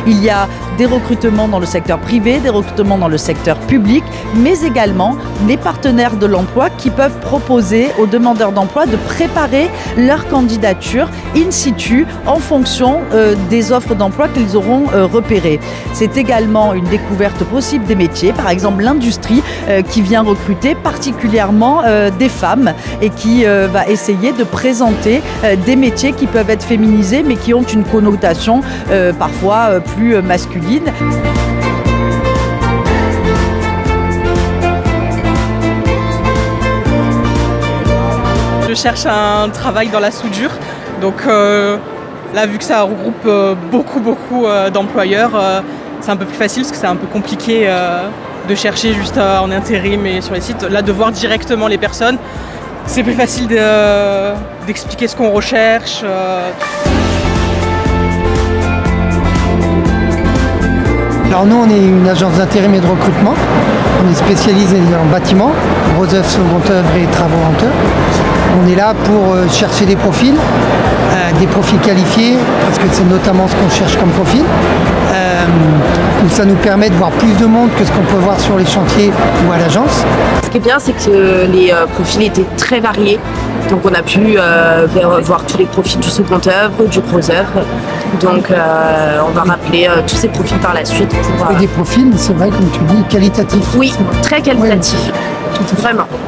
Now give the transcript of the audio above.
Il y a des recrutements dans le secteur privé, des recrutements dans le secteur public, mais également les partenaires de l'emploi qui peuvent proposer aux demandeurs d'emploi de préparer leur candidature in situ en fonction des offres d'emploi qu'ils auront repérées. C'est également une découverte possible des métiers, par exemple l'industrie qui vient recruter particulièrement des femmes et qui va essayer de présenter des métiers qui peuvent être féminisés mais qui ont une connotation parfois plus masculine. Je cherche un travail dans la soudure, donc là vu que ça regroupe beaucoup d'employeurs, c'est un peu plus facile parce que c'est un peu compliqué de chercher juste en intérim et sur les sites. Là, de voir directement les personnes, c'est plus facile d'expliquer ce qu'on recherche. Alors nous, on est une agence d'intérim et de recrutement. On est spécialisé en bâtiment, gros œuvres, second œuvre et travaux en œuvre. On est là pour chercher des profils qualifiés, parce que c'est notamment ce qu'on cherche comme profil. Ça nous permet de voir plus de monde que ce qu'on peut voir sur les chantiers ou à l'agence. Ce qui est bien, c'est que les profils étaient très variés. Donc on a pu voir tous les profils du second œuvre, du gros œuvre. Donc on va rappeler tous ces profils par la suite. Et des profils, c'est vrai, comme tu dis, qualitatifs. Oui, très qualitatifs. Ouais. Vraiment.